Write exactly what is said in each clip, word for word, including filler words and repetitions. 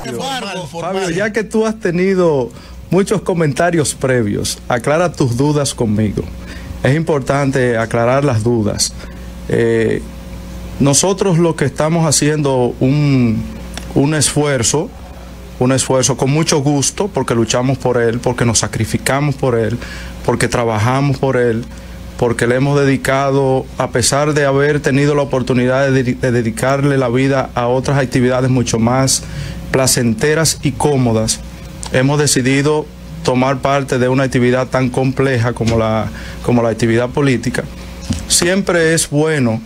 Fabio, Fabio, ya que tú has tenido muchos comentarios previos, aclara tus dudas conmigo. Es importante aclarar las dudas. Eh, nosotros lo que estamos haciendo un, un esfuerzo, un esfuerzo con mucho gusto, porque luchamos por él, porque nos sacrificamos por él, porque trabajamos por él, porque le hemos dedicado, a pesar de haber tenido la oportunidad de, de dedicarle la vida a otras actividades mucho más placenteras y cómodas, hemos decidido tomar parte de una actividad tan compleja como la, como la actividad política. Siempre es bueno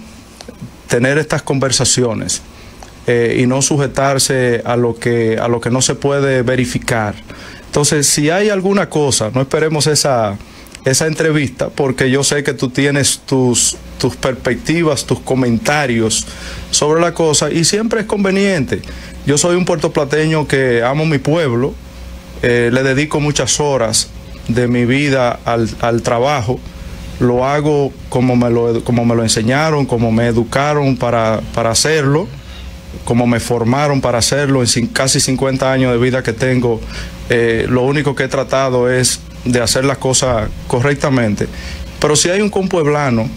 tener estas conversaciones eh, y no sujetarse a lo que, a lo que no se puede verificar. Entonces, si hay alguna cosa, no esperemos esa, esa entrevista, porque yo sé que tú tienes tus, tus perspectivas, tus comentarios sobre la cosa, y siempre es conveniente. Yo soy un puertoplateño que amo mi pueblo, eh, le dedico muchas horas de mi vida al, al trabajo, lo hago como me lo, como me lo enseñaron, como me educaron para, para hacerlo, como me formaron para hacerlo. En casi cincuenta años de vida que tengo, eh, lo único que he tratado es de hacer las cosas correctamente. Pero si hay un compueblano,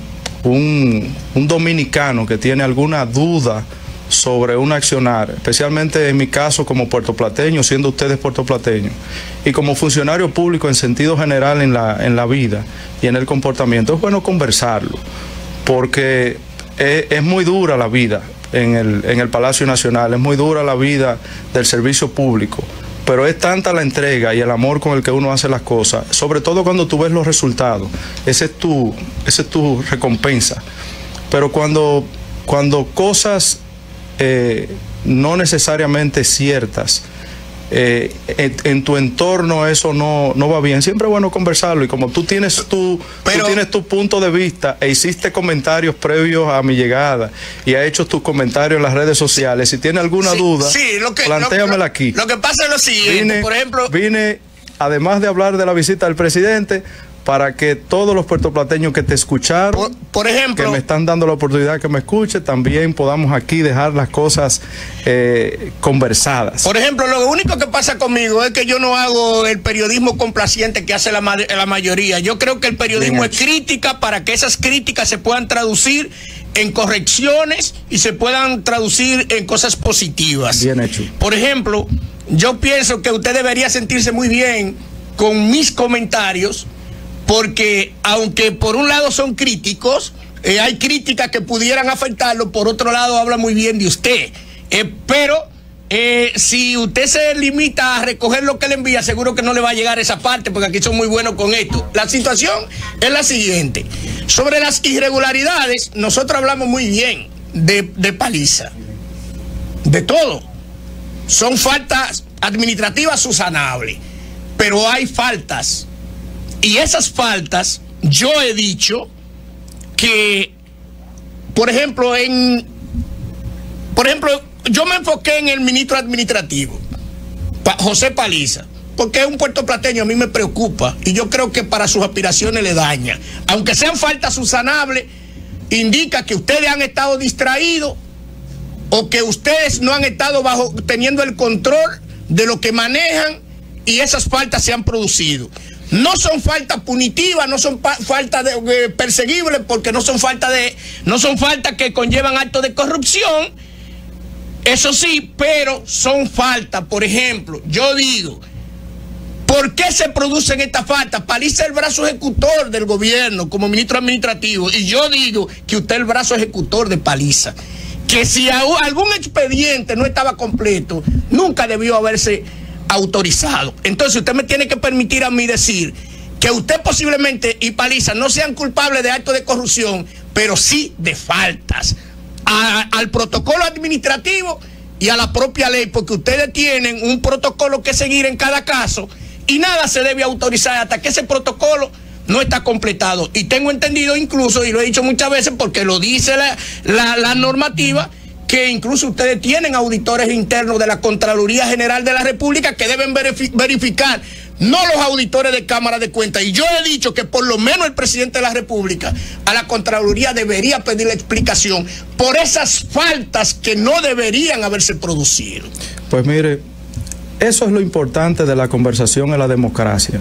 un, un dominicano que tiene alguna duda sobre un accionar, especialmente en mi caso como puertoplateño, siendo ustedes puertoplateños, y como funcionario público en sentido general en la, en la vida y en el comportamiento, es bueno conversarlo, porque es, es muy dura la vida en el, en el Palacio Nacional, es muy dura la vida del servicio público, pero es tanta la entrega y el amor con el que uno hace las cosas, sobre todo cuando tú ves los resultados, ese es tu, ese es tu recompensa. Pero cuando, cuando cosas Eh, no necesariamente ciertas, eh, en, en tu entorno eso no, no va bien, siempre es bueno conversarlo. Y como tú tienes tu, Pero, tú tienes tu punto de vista e hiciste comentarios previos a mi llegada y has hecho tus comentarios en las redes sociales, si tienes alguna sí, duda, sí, lo que, plantéamela lo, aquí. Lo que pasa es lo siguiente, vine, por ejemplo... Vine, además de hablar de la visita del presidente, para que todos los puertoplateños que te escucharon, por, por ejemplo, que me están dando la oportunidad que me escuche, también podamos aquí dejar las cosas eh, conversadas. Por ejemplo, lo único que pasa conmigo es que yo no hago el periodismo complaciente que hace la, la mayoría. Yo creo que el periodismo es crítica para que esas críticas se puedan traducir en correcciones y se puedan traducir en cosas positivas. Bien hecho. Por ejemplo, yo pienso que usted debería sentirse muy bien con mis comentarios, porque aunque por un lado son críticos, eh, hay críticas que pudieran afectarlo, por otro lado habla muy bien de usted. Eh, pero eh, si usted se limita a recoger lo que le envía, seguro que no le va a llegar esa parte, porque aquí son muy buenos con esto. La situación es la siguiente. Sobre las irregularidades, nosotros hablamos muy bien de, de Paliza, de todo. Son faltas administrativas subsanables, pero hay faltas. Y esas faltas, yo he dicho que, por ejemplo, en, por ejemplo, yo me enfoqué en el ministro administrativo, pa, José Paliza, porque es un puertoplateño, a mí me preocupa, y yo creo que para sus aspiraciones le daña. Aunque sean faltas subsanables, indica que ustedes han estado distraídos, o que ustedes no han estado bajo, teniendo el control de lo que manejan, y esas faltas se han producido. No son faltas punitivas, no son faltas de, eh, perseguibles, porque no son faltas de, no son faltas que conllevan actos de corrupción. Eso sí, pero son faltas. Por ejemplo, yo digo, ¿por qué se producen estas faltas? Paliza es el brazo ejecutor del gobierno como ministro administrativo, y yo digo que usted es el brazo ejecutor de Paliza. Que si algún expediente no estaba completo, nunca debió haberse autorizado. Entonces usted me tiene que permitir a mí decir que usted posiblemente y Paliza no sean culpables de actos de corrupción, pero sí de faltas a, al protocolo administrativo y a la propia ley, porque ustedes tienen un protocolo que seguir en cada caso y nada se debe autorizar hasta que ese protocolo no está completado. Y tengo entendido incluso, y lo he dicho muchas veces porque lo dice la, la, la normativa, que incluso ustedes tienen auditores internos de la Contraloría General de la República que deben verificar, no los auditores de Cámara de Cuentas. Y yo he dicho que por lo menos el presidente de la República a la Contraloría debería pedirle explicación por esas faltas que no deberían haberse producido. Pues mire, Eso es lo importante de la conversación en la democracia.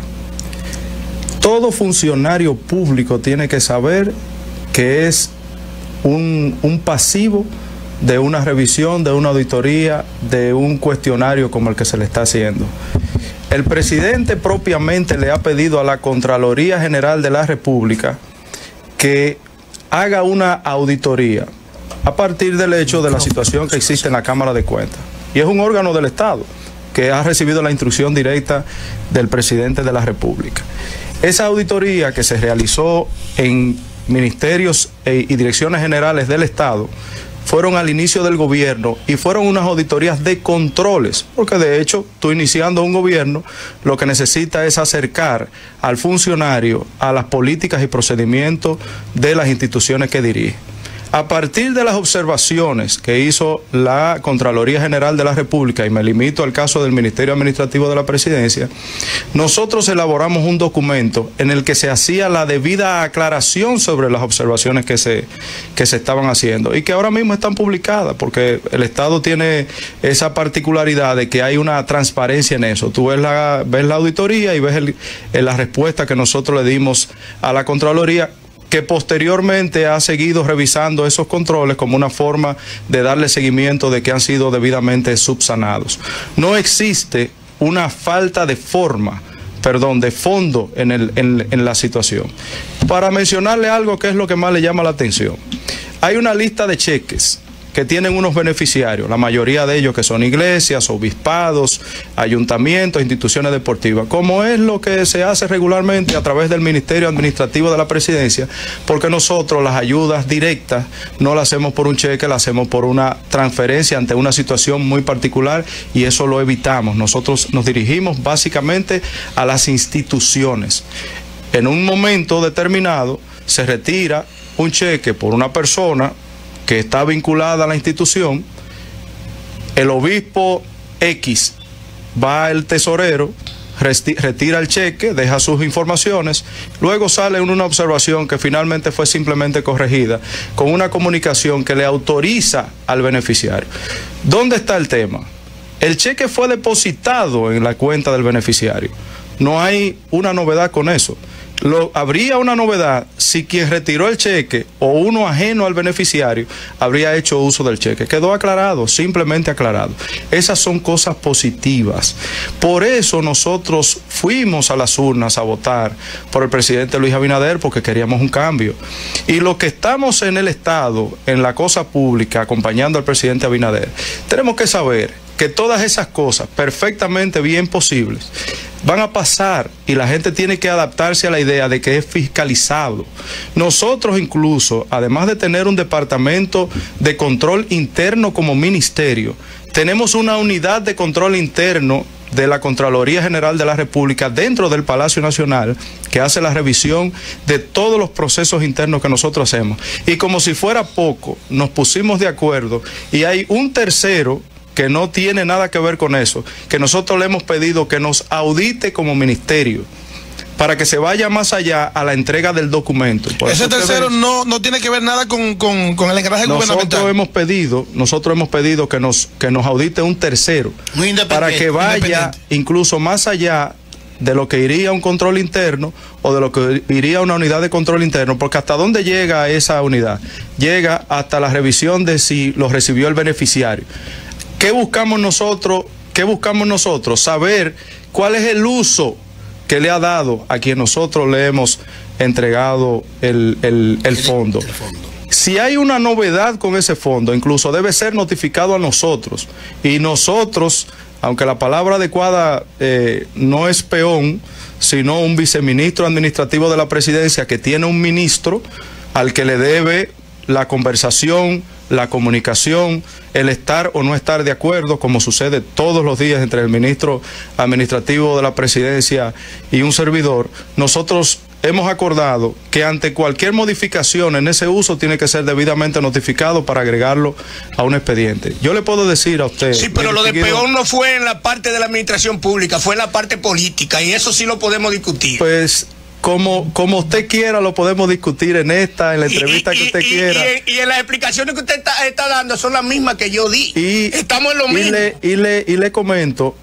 Todo funcionario público tiene que saber que es un, un pasivo de una revisión, de una auditoría, de un cuestionario como el que se le está haciendo. El presidente propiamente le ha pedido a la Contraloría General de la República que haga una auditoría a partir del hecho de la situación que existe en la Cámara de Cuentas. Y es un órgano del Estado que ha recibido la instrucción directa del presidente de la República. Esa auditoría que se realizó en ministerios y direcciones generales del Estado fueron al inicio del gobierno y fueron unas auditorías de controles, porque de hecho, tú iniciando un gobierno, lo que necesita es acercar al funcionario a las políticas y procedimientos de las instituciones que dirige. A partir de las observaciones que hizo la Contraloría General de la República, y me limito al caso del Ministerio Administrativo de la Presidencia, nosotros elaboramos un documento en el que se hacía la debida aclaración sobre las observaciones que se, que se estaban haciendo y que ahora mismo están publicadas, porque el Estado tiene esa particularidad de que hay una transparencia en eso. Tú ves la, ves la auditoría y ves el, la respuesta que nosotros le dimos a la Contraloría, que posteriormente ha seguido revisando esos controles como una forma de darle seguimiento de que han sido debidamente subsanados. No existe una falta de forma, perdón, de fondo en, el, en, en la situación. Para mencionarle algo que es lo que más le llama la atención, hay una lista de cheques que tienen unos beneficiarios, la mayoría de ellos que son iglesias, obispados, ayuntamientos, instituciones deportivas, como es lo que se hace regularmente a través del Ministerio Administrativo de la Presidencia, porque nosotros las ayudas directas no las hacemos por un cheque, las hacemos por una transferencia ante una situación muy particular y eso lo evitamos. Nosotros nos dirigimos básicamente a las instituciones. En un momento determinado se retira un cheque por una persona que está vinculada a la institución, el obispo X va al tesorero, retira el cheque, deja sus informaciones, luego sale una observación que finalmente fue simplemente corregida con una comunicación que le autoriza al beneficiario. ¿Dónde está el tema? El cheque fue depositado en la cuenta del beneficiario. No hay una novedad con eso. Lo, habría una novedad si quien retiró el cheque o uno ajeno al beneficiario habría hecho uso del cheque. Quedó aclarado, simplemente aclarado. Esas son cosas positivas. Por eso nosotros fuimos a las urnas a votar por el presidente Luis Abinader, porque queríamos un cambio. Y los que estamos en el Estado, en la cosa pública, acompañando al presidente Abinader, tenemos que saber que todas esas cosas perfectamente bien posibles van a pasar y la gente tiene que adaptarse a la idea de que es fiscalizado. Nosotros incluso, además de tener un departamento de control interno como ministerio, tenemos una unidad de control interno de la Contraloría General de la República dentro del Palacio Nacional que hace la revisión de todos los procesos internos que nosotros hacemos. Y como si fuera poco, nos pusimos de acuerdo y hay un tercero que no tiene nada que ver con eso, que nosotros le hemos pedido que nos audite como ministerio, para que se vaya más allá a la entrega del documento. Por Ese tercero no, no tiene que ver nada con, con, con el engranaje gubernamental. Nosotros hemos pedido, nosotros hemos pedido que nos, que nos audite un tercero, para que vaya incluso más allá de lo que iría un control interno o de lo que iría una unidad de control interno, porque hasta dónde llega esa unidad, llega hasta la revisión de si lo recibió el beneficiario. ¿Qué buscamos nosotros? ¿Qué buscamos nosotros? Saber cuál es el uso que le ha dado a quien nosotros le hemos entregado el, el, el fondo. El fondo. Si hay una novedad con ese fondo, incluso debe ser notificado a nosotros. Y nosotros, aunque la palabra adecuada eh, no es peón, sino un viceministro administrativo de la presidencia que tiene un ministro al que le debe la conversación, la comunicación, el estar o no estar de acuerdo, como sucede todos los días entre el ministro administrativo de la presidencia y un servidor. Nosotros hemos acordado que ante cualquier modificación en ese uso tiene que ser debidamente notificado para agregarlo a un expediente. Yo le puedo decir a usted... Sí, pero lo de peón no fue en la parte de la administración pública, fue en la parte política, y eso sí lo podemos discutir. Pues... Como, como usted quiera, lo podemos discutir en esta, en la entrevista y, y, que usted y, quiera. Y, y, y en las explicaciones que usted está, está dando son las mismas que yo di. Y, Estamos en lo mismo. Y le, y, le, y le comento,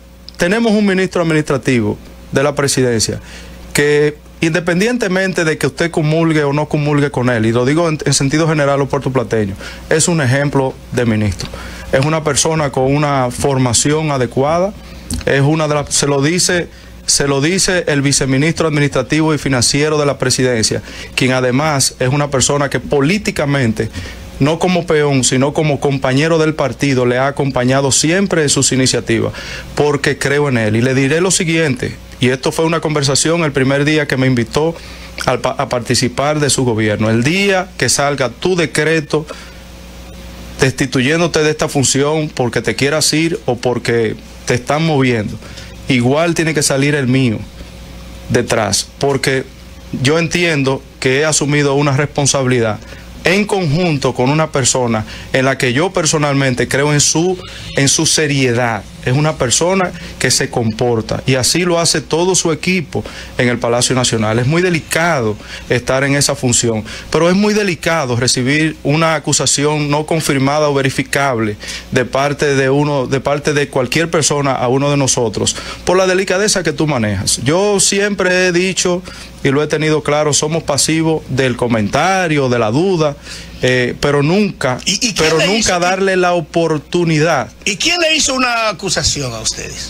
tenemos un ministro administrativo de la presidencia que, independientemente de que usted comulgue o no comulgue con él, y lo digo en, en sentido general o puertoplateño, es un ejemplo de ministro. Es una persona con una formación adecuada, es una de las, se lo dice, se lo dice el viceministro administrativo y financiero de la presidencia, quien además es una persona que políticamente, no como peón, sino como compañero del partido, le ha acompañado siempre en sus iniciativas, porque creo en él. Y le diré lo siguiente, y esto fue una conversación el primer día que me invitó a, a participar de su gobierno. El día que salga tu decreto destituyéndote de esta función porque te quieras ir o porque te están moviendo, igual tiene que salir el mío detrás, porque yo entiendo que he asumido una responsabilidad en conjunto con una persona en la que yo personalmente creo en su, en su seriedad. Es una persona que se comporta, y así lo hace todo su equipo en el Palacio Nacional. Es muy delicado estar en esa función, pero es muy delicado recibir una acusación no confirmada o verificable de parte de uno, de parte de cualquier persona a uno de nosotros, por la delicadeza que tú manejas. Yo siempre he dicho, y lo he tenido claro, somos pasivos del comentario, de la duda, eh, pero nunca, ¿Y, y pero nunca hizo? darle la oportunidad. ¿Y quién le hizo una acusación a ustedes?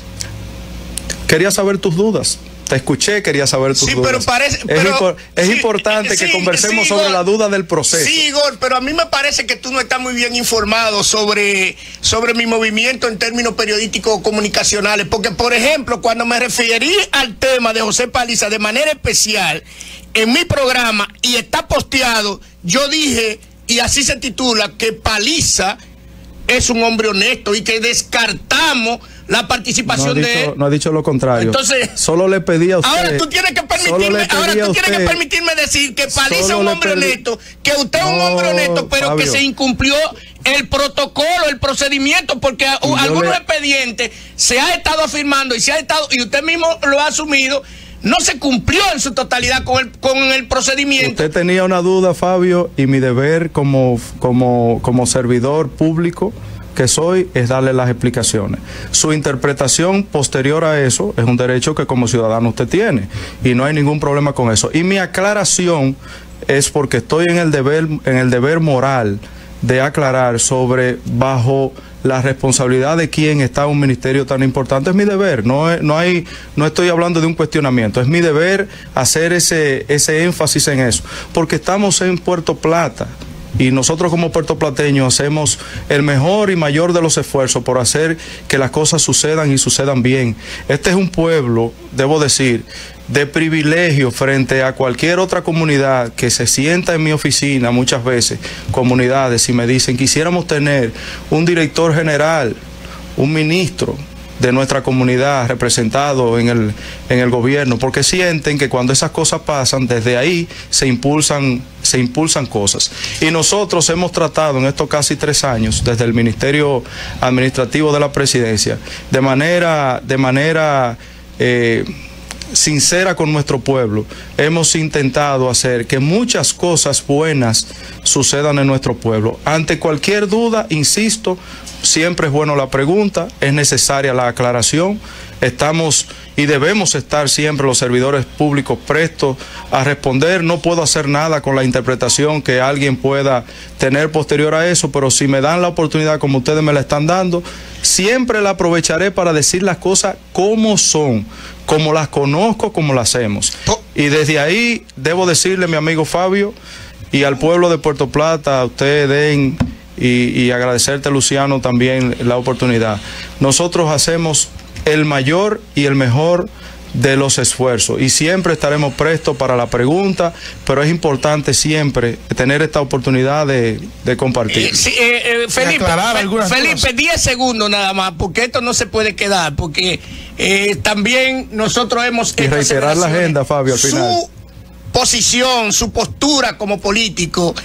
Quería saber tus dudas. Te escuché, quería saber tus sí, dudas. Pero parece, es pero, impor es sí, importante sí, que conversemos sí, sobre Igor, la duda del proceso. Sí, Igor, pero a mí me parece que tú no estás muy bien informado sobre, sobre mi movimiento en términos periodísticos o comunicacionales. Porque, por ejemplo, cuando me referí al tema de José Paliza de manera especial en mi programa, y está posteado, yo dije, y así se titula, que Paliza es un hombre honesto y que descartamos la participación no ha dicho, de él. No ha dicho lo contrario. Entonces, solo le pedí a usted. Ahora tú tienes que permitirme, ahora tú tienes que permitirme decir que Paliza es un hombre honesto, que usted es no, un hombre honesto, pero Fabio, que se incumplió el protocolo, el procedimiento, porque a, algunos le... expedientes se ha estado afirmando y se ha estado, y usted mismo lo ha asumido, no se cumplió en su totalidad con el, con el procedimiento. Usted tenía una duda, Fabio, y mi deber como, como, como servidor público que soy es darle las explicaciones. Su interpretación posterior a eso es un derecho que como ciudadano usted tiene, y no hay ningún problema con eso. Y mi aclaración es porque estoy en el deber, en el deber moral de aclarar sobre bajo la responsabilidad de quien está en un ministerio tan importante. Es mi deber, no, es, no, hay, no estoy hablando de un cuestionamiento, es mi deber hacer ese, ese énfasis en eso, porque estamos en Puerto Plata, y nosotros como puertoplateños hacemos el mejor y mayor de los esfuerzos por hacer que las cosas sucedan y sucedan bien. Este es un pueblo, debo decir, de privilegio frente a cualquier otra comunidad que se sienta en mi oficina muchas veces, comunidades, y me dicen, quisiéramos tener un director general, un ministro de nuestra comunidad representado en el, en el gobierno, porque sienten que cuando esas cosas pasan, desde ahí se impulsan, se impulsan cosas. Y nosotros hemos tratado en estos casi tres años, desde el Ministerio Administrativo de la Presidencia, de manera, de manera eh, sincera con nuestro pueblo, hemos intentado hacer que muchas cosas buenas sucedan en nuestro pueblo. Ante cualquier duda, insisto, siempre es bueno la pregunta, es necesaria la aclaración. Estamos y debemos estar siempre los servidores públicos prestos a responder. No puedo hacer nada con la interpretación que alguien pueda tener posterior a eso, pero si me dan la oportunidad como ustedes me la están dando, siempre la aprovecharé para decir las cosas como son, como las conozco, como las hacemos. Y desde ahí debo decirle, mi amigo Fabio, y al pueblo de Puerto Plata, a ustedes den... Y, y agradecerte, Luciano, también la oportunidad. Nosotros hacemos el mayor y el mejor de los esfuerzos y siempre estaremos prestos para la pregunta, pero es importante siempre tener esta oportunidad de, de compartir. Eh, sí, eh, eh, Felipe, Felipe, diez segundos nada más, porque esto no se puede quedar, porque eh, también nosotros hemos... Y reiterar la agenda, Fabio, al final. Su posición, su postura como político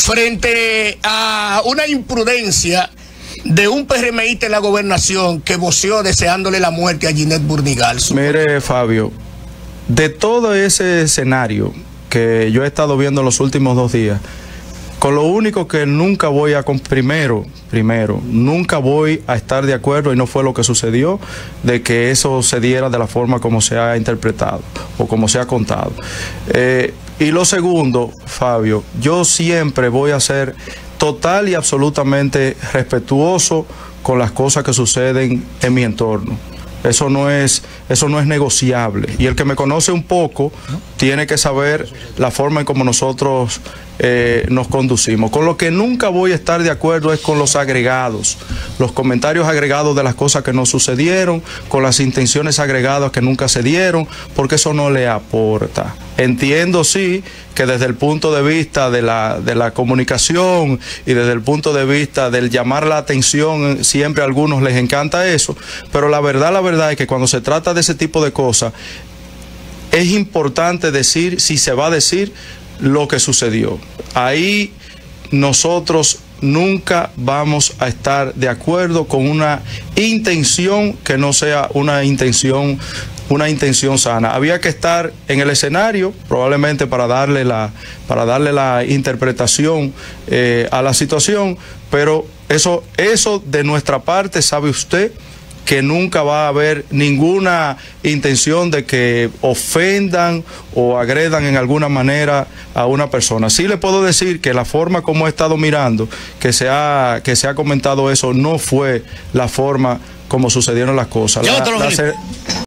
frente a una imprudencia de un PRMista en la gobernación que voceó deseándole la muerte a Ginette Burdigal. Mire, Fabio, de todo ese escenario que yo he estado viendo en los últimos dos días, Con lo único que nunca voy a, primero, primero, nunca voy a estar de acuerdo, y no fue lo que sucedió, de que eso se diera de la forma como se ha interpretado o como se ha contado. Eh, y lo segundo, Fabio, yo siempre voy a ser total y absolutamente respetuoso con las cosas que suceden en mi entorno. Eso no es, eso no es negociable. Y el que me conoce un poco tiene que saber la forma en cómo nosotros eh, nos conducimos. Con lo que nunca voy a estar de acuerdo es con los agregados, los comentarios agregados de las cosas que no sucedieron, con las intenciones agregadas que nunca se dieron, porque eso no le aporta. Entiendo, sí, que desde el punto de vista de la, de la comunicación y desde el punto de vista del llamar la atención, siempre a algunos les encanta eso, pero la verdad, la verdad es que cuando se trata de ese tipo de cosas, es importante decir, si se va a decir, lo que sucedió. Ahí nosotros nunca vamos a estar de acuerdo con una intención que no sea una intención una intención sana. Había que estar en el escenario, probablemente para darle la, para darle la interpretación eh, a la situación, pero eso, eso de nuestra parte, sabe usted que nunca va a haber ninguna intención de que ofendan o agredan en alguna manera a una persona. Sí le puedo decir que la forma como he estado mirando, que se ha, que se ha comentado eso, no fue la forma como sucedieron las cosas. La, la,